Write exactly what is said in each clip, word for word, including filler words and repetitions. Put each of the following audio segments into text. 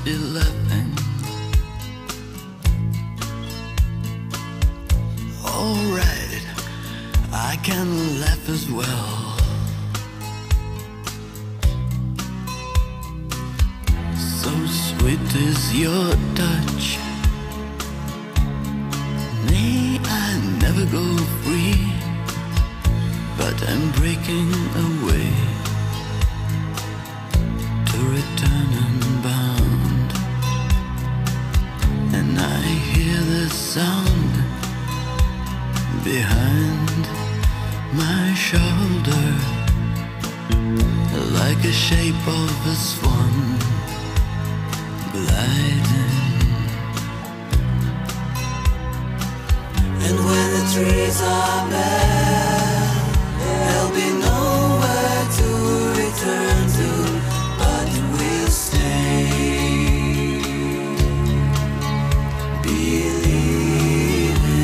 be laughing. Alright, I can laugh as well. So sweet is your touch. May I never go free, but I'm breaking away to return unbound. And I hear the sound behind my shoulder, like a shape of a swan gliding. And when the trees are bare, there'll be nowhere to return to, but we'll stay believing.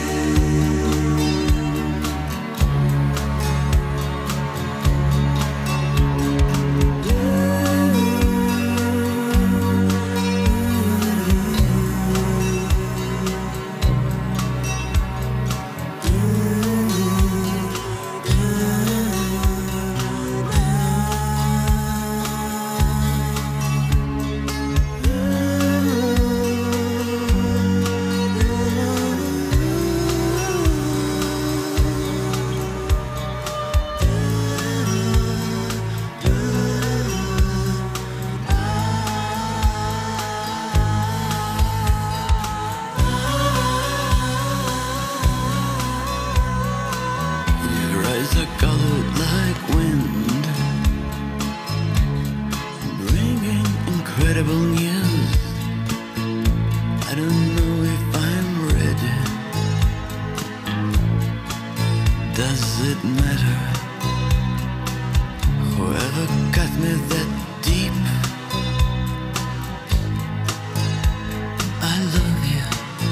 Are colored like wind, bringing incredible news. I don't know if I'm ready. Does it matter? Whoever cut me that deep, I love you.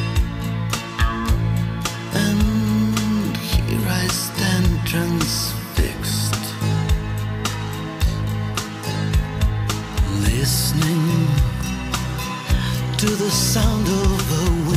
And here I stand transfixed, listening to the sound of the wind.